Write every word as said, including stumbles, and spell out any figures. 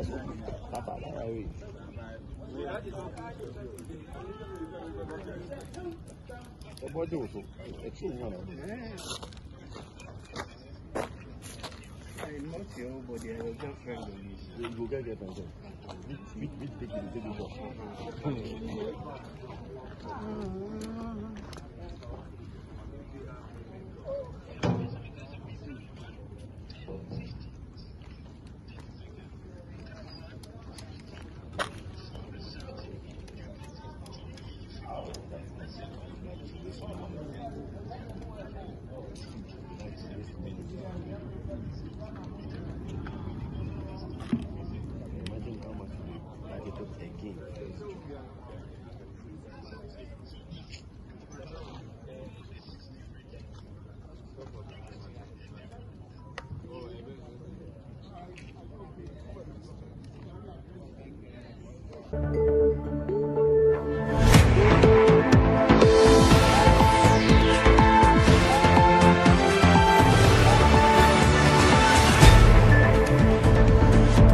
打打来而已。这波就是也挺上来。 哎，冇少部嘢就將上嚟。 你估計嘅等陣，你你你你你這個做。Imagine how much I get to take in. Thank you.